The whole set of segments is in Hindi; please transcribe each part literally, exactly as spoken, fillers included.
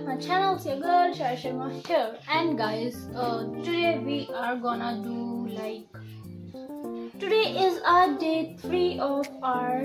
back my channel. It's your girl Shai Sharma here, and guys, uh, today we are gonna do like today is our day three of our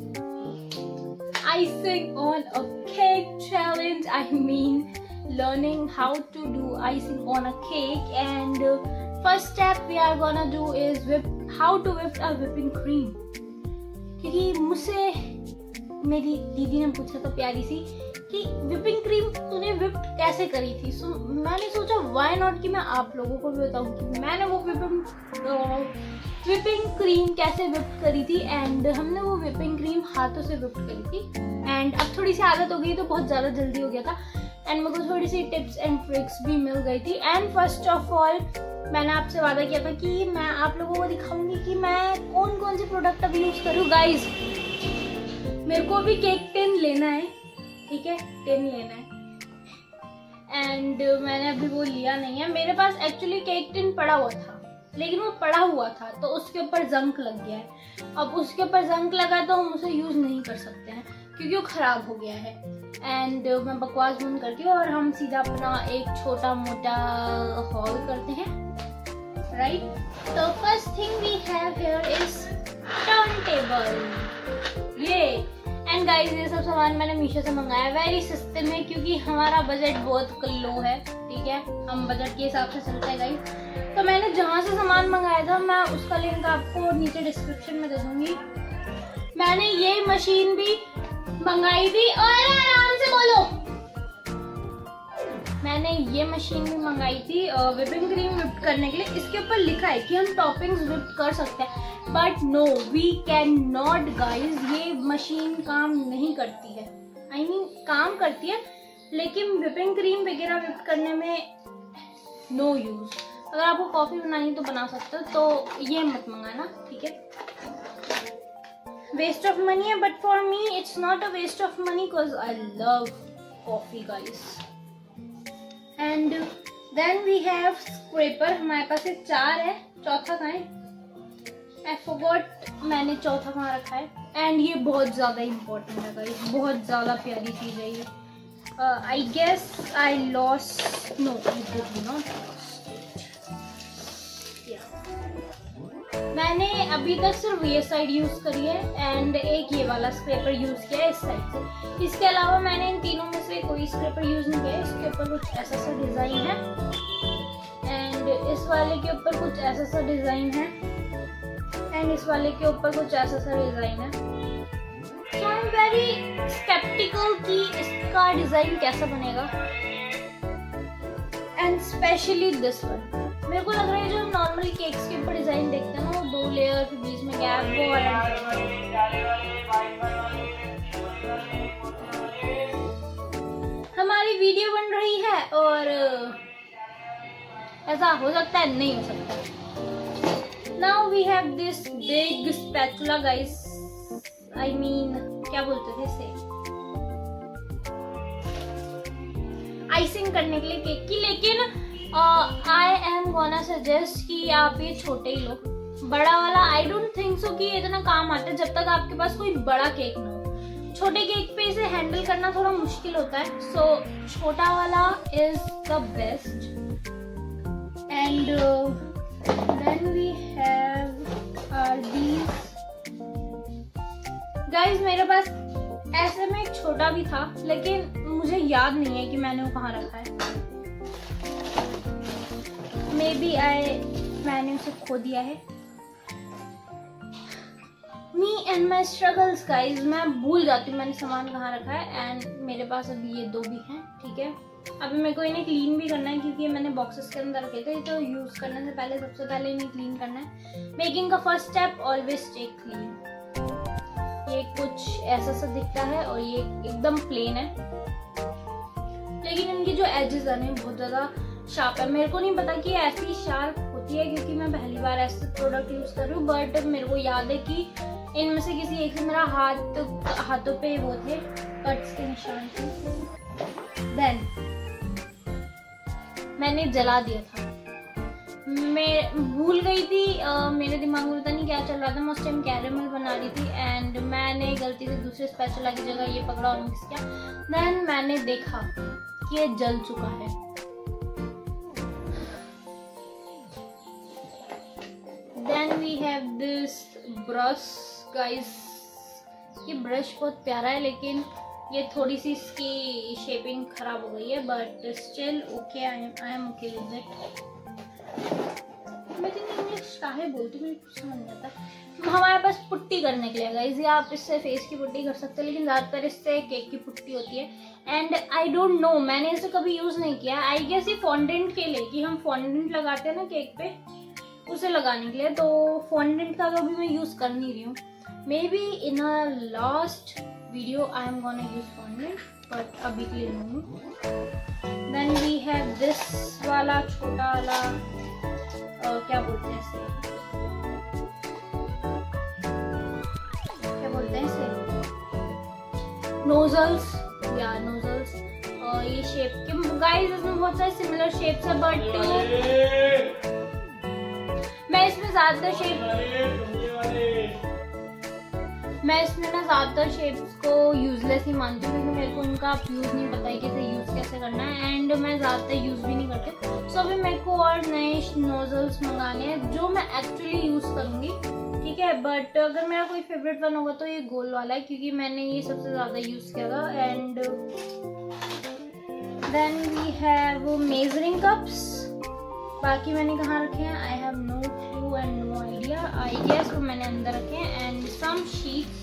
icing on a cake challenge. I mean, learning how to do icing on a cake, and uh, first step we are gonna do is whip how to whip a whipping cream. क्योंकि मुझसे मेरी दीदी ने पूछा था प्यारी सी कि विपिंग क्रीम तूने विप कैसे करी थी. सो so, मैंने सोचा व्हाई नॉट कि मैं आप लोगों को भी बताऊं कि मैंने वो विपिंग विपिंग क्रीम कैसे विप करी थी. एंड हमने वो विपिंग क्रीम हाथों से विप करी थी. एंड अब थोड़ी सी आदत हो गई तो बहुत ज़्यादा जल्दी हो गया था. एंड मेरे को थोड़ी सी टिप्स एंड ट्रिक्स भी मिल गई थी. एंड फर्स्ट ऑफ ऑल मैंने आपसे वादा किया था कि मैं आप लोगों को दिखाऊंगी कि मैं कौन कौन से प्रोडक्ट अभी यूज़ करूँ. गाइज, मेरे को भी केक टिन लेना है, ठीक है, टिन लेना है. एंड uh, मैंने अभी वो लिया नहीं है. मेरे पास एक्चुअली केक टिन पड़ा हुआ था, लेकिन वो पड़ा हुआ था तो उसके ऊपर जंक लग गया है. अब उसके ऊपर जंक लगा तो हम उसे यूज़ नहीं कर सकते हैं क्योंकि वो ख़राब हो गया है. एंड uh, मैं बकवास बंद करती हूँ और हम सीधा अपना एक छोटा मोटा हॉल करते हैं. राइट, तो first thing we have here is turntable. ये एंड गाइस, ये सब सामान मैंने मीशो से मंगाया वेरी सस्ते में क्योंकि हमारा बजट बहुत लो है. ठीक है, हम बजट के हिसाब से चलते हैं गाइस. तो मैंने जहाँ से सामान मंगाया था मैं उसका लिंक आपको नीचे डिस्क्रिप्शन में दे दूंगी. मैंने ये मशीन भी मंगाई थी. और आराम से बोलो. मैंने ये मशीन भी मंगाई थी विपिंग क्रीम विप करने के लिए. इसके ऊपर लिखा है कि हम टॉपिंग्स विप कर सकते हैं, but no we can not guys. ये मशीन काम नहीं करती है. आई I मीन mean, काम करती है लेकिन विपिंग क्रीम वगैरह विप करने में नो यूज. अगर आपको कॉफी बनानी तो बना सकते हो, तो ये मत मंगाना, ठीक है. वेस्ट ऑफ मनी है, but for me it's not a waste of money because I love coffee guys. And then we have scraper. हमारे पास एक चार है, चौथा कहाँ है? आई फॉरगॉट मैंने चौथा कहाँ रखा है. एंड ये बहुत ज़्यादा इम्पोर्टेंट है गाइस, बहुत ज़्यादा प्यारी चीज़ है ये. I guess I lost, no I did not lost. मैंने अभी तक सिर्फ ये साइड यूज़ करी है एंड एक ये वाला स्क्रैपर यूज़ किया है इस साइड से. इसके अलावा मैंने इन तीनों में से कोई स्क्रैपर यूज़ नहीं किया है. इसके ऊपर कुछ ऐसा सा डिज़ाइन है एंड इस वाले के ऊपर कुछ ऐसा सा डिज़ाइन है एंड इस वाले के ऊपर कुछ ऐसा सा डिज़ाइन है. So I am very sceptical कि इसका डिज़ाइन कैसा बनेगा. And specially this one. मेरे को लग रहा है जो नॉर्मल केक्स के ऊपर डिजाइन देखते हैं ना, वो दो लेयर के बीच में गैप, वो वाला. हमारी वीडियो बन रही है और ऐसा हो सकता है, नहीं हो सकता. Now we have this big spatula guys. I mean क्या बोलते थे इसे, आइसिंग करने के लिए केक की. लेकिन आई एम गोना सजेस्ट कि आप ये छोटे ही लो. बड़ा वाला आई डोंट थिंक सो कि इतना काम आता है जब तक आपके पास कोई बड़ा केक ना हो. छोटे केक पे इसे हैंडल करना थोड़ा मुश्किल होता है. सो so, छोटा वाला is the best. And then we have our these guys. मेरे पास ऐसे में एक छोटा भी था लेकिन मुझे याद नहीं है कि मैंने वो कहाँ रखा है. मे बी आई मैंने उसे खो दिया है. Me and my struggles guys. मैं भूल जाती हूँ मैंने सामान कहाँ रखा है. एंड मेरे पास अभी ये दो भी हैं, ठीक है. अभी मेरे को इन्हें क्लीन भी करना है क्योंकि मैंने बॉक्सेस के अंदर रखे थे. तो यूज़ करने से पहले सबसे पहले इन्हें क्लीन करना है. मेकिंग का first step always take clean. ये कुछ ऐसा सा दिखता है और ये एकदम प्लेन है, लेकिन इनकी जो एजेस है ना बहुत ज़्यादा शार्प है. मेरे को नहीं पता कि ऐसी शार्प होती है क्योंकि मैं पहली बार ऐसे प्रोडक्ट यूज़ कर रही हूँ. बट मेरे को याद है कि इनमें से किसी एक से मेरा हाथ हाथों पे वो थे कट्स के निशान थे. देन मैंने जला दिया था. मैं भूल गई थी. uh, मेरे दिमाग में पता नहीं क्या चल रहा था. मैं उस टाइम कैरेमल बना रही थी एंड मैंने गलती से दूसरे स्पैचुला की जगह ये पकड़ा और मिक्स किया. देन मैंने देखा ये जल चुका है। Then we have this brush guys. ये ब्रश बहुत प्यारा है लेकिन ये थोड़ी सी इसकी शेपिंग खराब हो गई है, but still okay, I am I am okay with it. मैं इंग्लिश काहे बोलती हूँ, मुझे समझ नहीं आता। हमारे पास पुट्टी करने के लिए गाइस, या आप इससे फेस की पुट्टी कर सकते हैं, लेकिन ज़्यादातर इससे केक की पुट्टी होती है। एंड आई डोंट नो, मैंने इसे कभी यूज़ नहीं किया। आई गेस ये फॉन्डेंट के लिए, कि हम फॉन्डेंट लगाते हैं ना केक पे, उसे लगाने के लिए। तो फॉन्डेंट का कभी मैं यूज़ कर नहीं रही हूँ। Maybe in a last video I am gonna use fondant, but अभी के लिए नहीं। देन वी हैव दिस वाला छोटा वाला uh, क्या बोलते हैं इसे, क्या बोलते हैं इसे, नोजल्स या नोजल्स। ये शेप के गाइस, इसमें बहुत सारे सिमिलर शेप्स है, बट मैं इसमें ज्यादातर शेप मैं इसमें ना ज़्यादातर शेप्स को यूजलेस ही मानती हूँ, क्योंकि मेरे को उनका यूज़ नहीं पता है कि इसे यूज़ कैसे करना है। एंड मैं ज़्यादातर यूज़ भी नहीं करती। सो अभी मेरे को और नए नोजल्स मंगाने हैं जो मैं एक्चुअली यूज़ करूँगी, ठीक है। बट अगर मेरा कोई फेवरेट वन होगा तो ये गोल वाला है, क्योंकि मैंने ये सबसे ज़्यादा यूज़ किया था। And then we have measuring cups. बाकी मैंने कहाँ रखे हैं, I have no clue and no idea. I guess वो मैंने अंदर रखे हैं। And some sheets.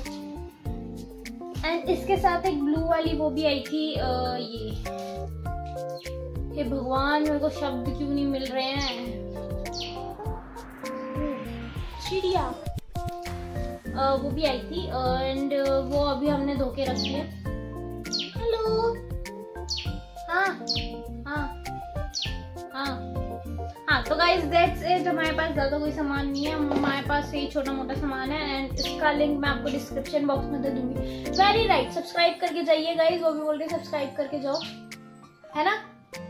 एंड इसके साथ एक ब्लू वाली वो भी आई थी, आ, ये हे भगवान, मेरे को शब्द क्यों नहीं मिल रहे हैं, चिड़िया, आ, वो भी आई थी। एंड वो अभी हमने धो के रखी है। हेलो, हाँ हाँ हाँ हाँ तो गाइज दैट्स इट। हमारे पास ज़्यादा कोई सामान नहीं है, हमारे पास यही छोटा मोटा सामान है। एंड इसका लिंक मैं आपको डिस्क्रिप्शन बॉक्स में दे दूंगी। वेरी राइट, सब्सक्राइब करके जाइए गाइज, वो भी बोल रहे सब्सक्राइब करके जाओ, है ना।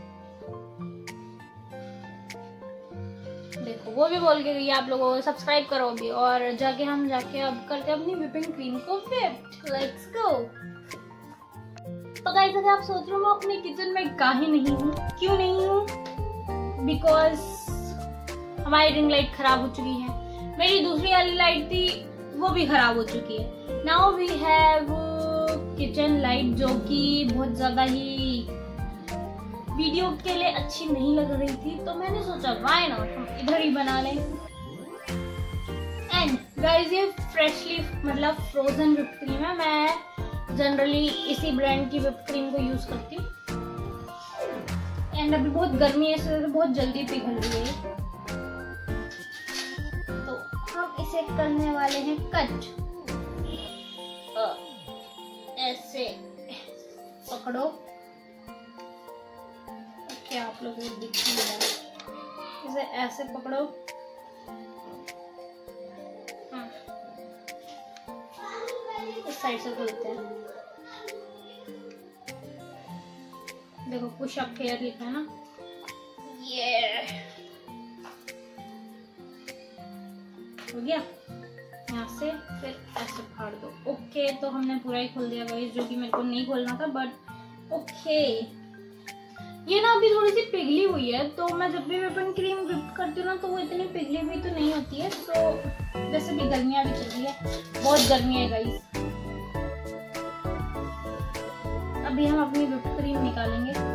देखो वो भी बोल के गई आप लोगों को सब्सक्राइब करो भी। और जाके हम जाके अब करते हैं अपनी व्हिपिंग क्रीम को व्हिप। Let's go. तो गाइज अगर आप सोच रहे हो मैं अपने किचन में काहे नहीं हूँ, क्यों नहीं हूँ, बिकॉज हमारी रिंग लाइट खराब हो चुकी है। मेरी दूसरी वाली लाइट थी वो भी खराब हो चुकी है। Now we have kitchen light, जो कि बहुत ज्यादा ही वीडियो के लिए अच्छी नहीं लग रही थी, तो मैंने सोचा व्हाई नॉट हम इधर ही बना लें। एंड गाइस ये फ्रेशली मतलब फ्रोजन व्हिप क्रीम है। मैं जनरली इसी ब्रांड की व्हिप क्रीम को यूज करती हूँ। एंड अभी बहुत गर्मी है, इसलिए बहुत जल्दी पिघल रही है। तो हम इसे करने वाले हैं कट। ऐसे पकड़ो, क्या आप लोगों को दिख नहीं रहा, इसे ऐसे पकड़ो। हाँ, इस साइड से खोलते हैं। देखो पुश अप हेयर लिखा है ना, ये हो गया। यहाँ से फिर ऐसे फाड़ दो। ओके, तो हमने पूरा ही खोल दिया गाइस, जो कि मेरे को नहीं खोलना था, बट ओके। ये ना अभी थोड़ी सी पिघली हुई है, तो मैं जब भी व्हिपिंग क्रीम व्हिप करती हूँ ना, तो वो इतनी पिघली हुई तो नहीं होती है। सो जैसे भी गर्मियाँ भी चल रही है, बहुत गर्मी है गाइस। अभी हम अपनी व्हिप क्रीम निकालेंगे।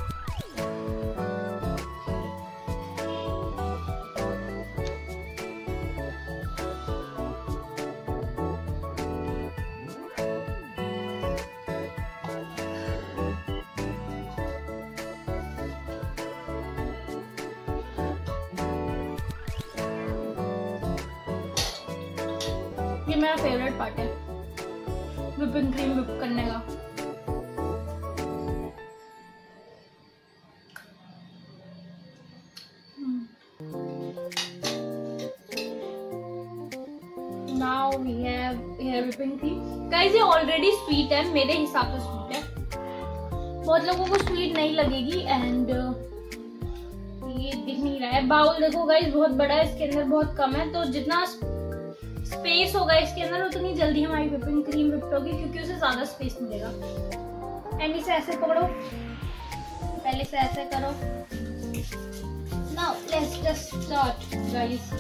ये मेरा फेवरेट पार्ट है व्हिपिंग क्रीम व्हिप करने का। Now we have here whipping cream. Guys ये ऑलरेडी स्वीट है, मेरे हिसाब से स्वीट है, बहुत लोगों को स्वीट नहीं लगेगी। एंड ये दिख नहीं रहा है, बाउल देखो गाइस बहुत बड़ा है, इसके अंदर बहुत कम है, तो जितना स्पेस होगा इसके अंदर उतनी जल्दी हमारी व्हिपिंग क्रीम व्हिप होगी, क्योंकि उसे ज्यादा स्पेस मिलेगा। एंड इसे ऐसे पकड़ो पहले से ऐसे करो। Now let's just start guys.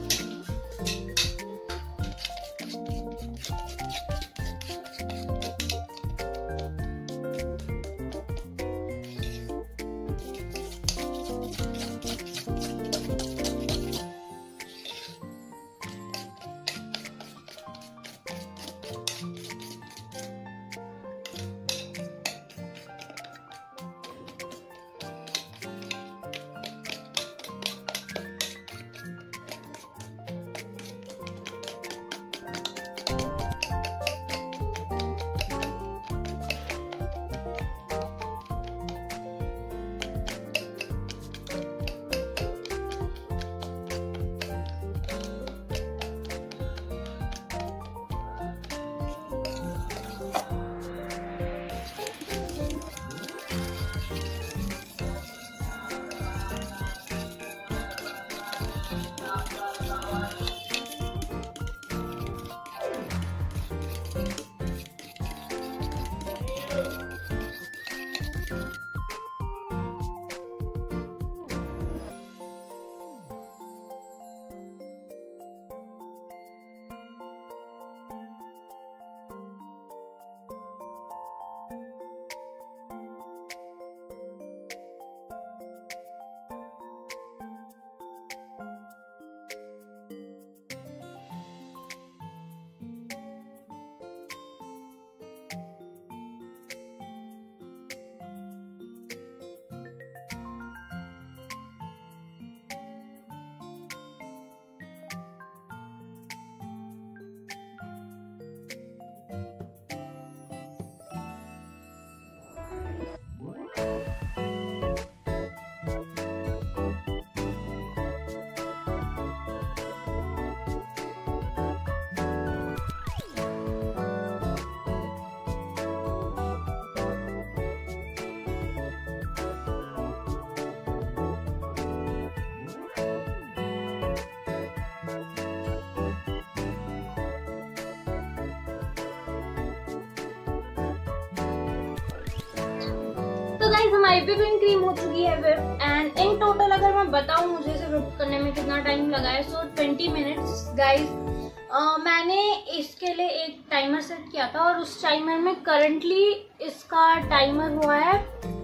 तो गाइस हमारी व्हिपिंग क्रीम हो चुकी है व्हिप, एंड इन टोटल अगर मैं बताऊं मुझे इसे व्हिप करने में कितना टाइम लगा है, सो ट्वेंटी मिनट्स गाइस। मैंने इसके लिए एक टाइमर सेट किया था और उस टाइमर में करंटली इसका टाइमर हुआ है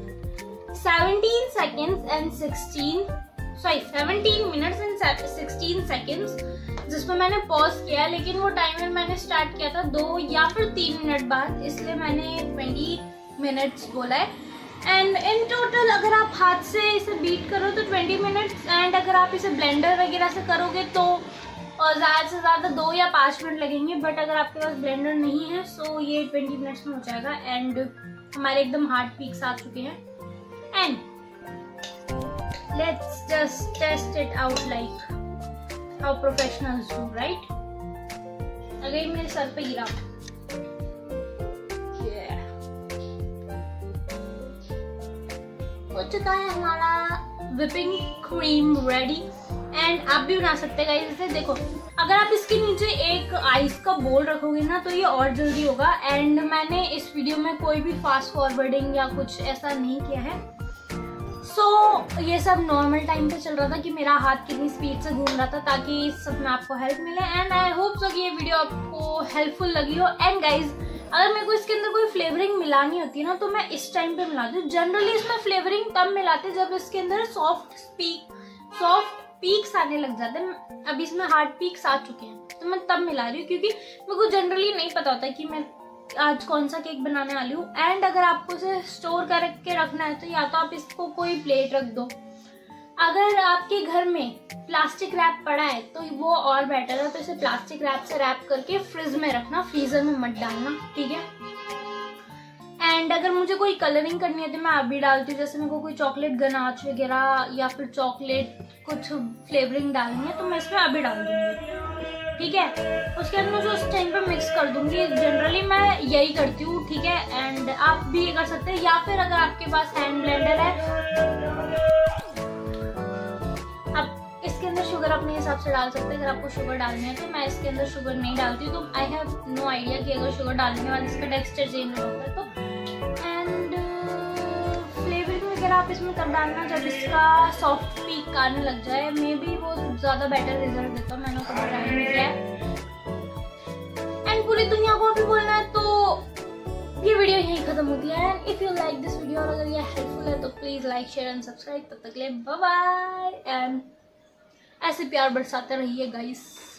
seventeen seconds and sixteen sorry seventeen minutes and sixteen seconds, जिसमें मैंने पॉज किया, लेकिन वो टाइमर मैंने स्टार्ट किया था दो या फिर तीन मिनट बाद, इसलिए मैंने ट्वेंटी मिनट्स बोला है। एंड इन टोटल अगर आप हाथ से इसे बीट करो तो ट्वेंटी मिनट्स, एंड अगर आप इसे ब्लेंडर वगैरह से करोगे तो ज़्यादा से ज़्यादा दो या पाँच मिनट लगेंगे, बट अगर आपके पास ब्लेंडर नहीं है सो ये ट्वेंटी मिनट्स में हो जाएगा। एंड हमारे एकदम हार्ड पीक्स आ चुके हैं, and let's just test it out like how professionals do, right. Again मेरे सर पे गिरा। हो चुका है हमारा व्हिपिंग क्रीम रेडी, एंड आप भी बना सकते हैं गाइस इसे। देखो अगर आप इसके नीचे एक आइस का बोल रखोगे ना तो ये और जल्दी होगा। एंड मैंने इस वीडियो में कोई भी फास्ट फॉरवर्डिंग या कुछ ऐसा नहीं किया है, सो so, ये सब नॉर्मल टाइम पे चल रहा था कि मेरा हाथ कितनी स्पीड से घूम रहा था, ताकि इस सब में आपको हेल्प मिले। एंड आई होप सो कि ये वीडियो आपको हेल्पफुल लगी हो। एंड गाइज अगर मेरे को इसके अंदर कोई फ्लेवरिंग मिलानी होती है ना तो मैं इस टाइम पे मिलाती हूँ। जनरली इसमें फ्लेवरिंग तब मिलाते जब इसके अंदर सॉफ्ट पीक सॉफ्ट पीक्स आने लग जाते हैं। अब इसमें हार्ड पीक्स आ चुके हैं तो मैं तब मिला रही हूँ, क्योंकि मेरे को जनरली नहीं पता होता कि मैं आज कौन सा केक बनाने वाली हूँ। एंड अगर आपको इसे स्टोर करके रखना है तो या तो आप इसको कोई प्लेट रख दो, अगर आपके घर में प्लास्टिक रैप पड़ा है तो वो और बेटर है, तो इसे प्लास्टिक रैप से रैप करके फ्रिज में रखना, फ्रीजर में मत डालना, ठीक है। एंड अगर मुझे कोई कलरिंग करनी है तो मैं अभी डालती हूँ, जैसे मेरे को कोई चॉकलेट गनाच वगैरह या फिर चॉकलेट कुछ फ्लेवरिंग डालनी है तो मैं इसमें अभी डाल दूंगी, ठीक है। उसके बाद मुझे उस टाइम पे मिक्स कर दूंगी। जनरली मैं यही करती हूँ, ठीक है। एंड आप भी ये कर सकते हैं, या फिर अगर आपके पास हैंड ब्लेंडर है आप इसके अंदर शुगर अपने हिसाब से डाल सकते हैं। अगर आपको शुगर डालनी है तो मैं इसके अंदर शुगर नहीं डालती हूँ, तो आई हैव नो आइडिया कि अगर शुगर डालने के बाद इसका टेक्सचर चेंज होता है तो। एंड फ्लेवरिंग फिर आप इसमें कर डालना जब इसका सॉफ्ट पीक आने लग जाए, मे बी वो ज़्यादा बेटर रिजल्ट देता है। मैंने कभी ट्राई नहीं किया एंड पूरी दुनिया को भी बोलना है तो ये वीडियो यहीं खत्म होती है। And if you like this video और अगर ये हेल्पफुल है तो please like share and subscribe. तब तक के लिए बाय बाय एंड ऐसे प्यार बरसाते रहिए गाइस।